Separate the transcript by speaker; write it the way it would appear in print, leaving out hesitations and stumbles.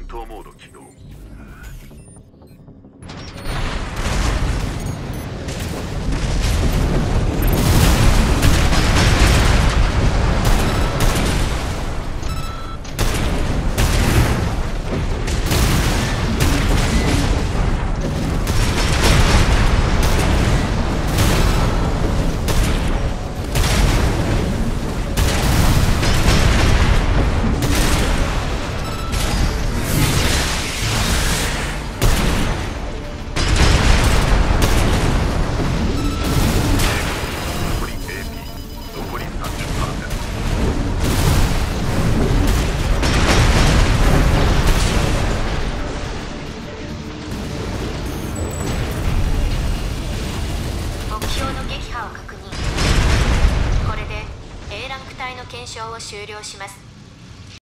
Speaker 1: 戦闘モード起動。
Speaker 2: これで A ランク隊の検証を終了します。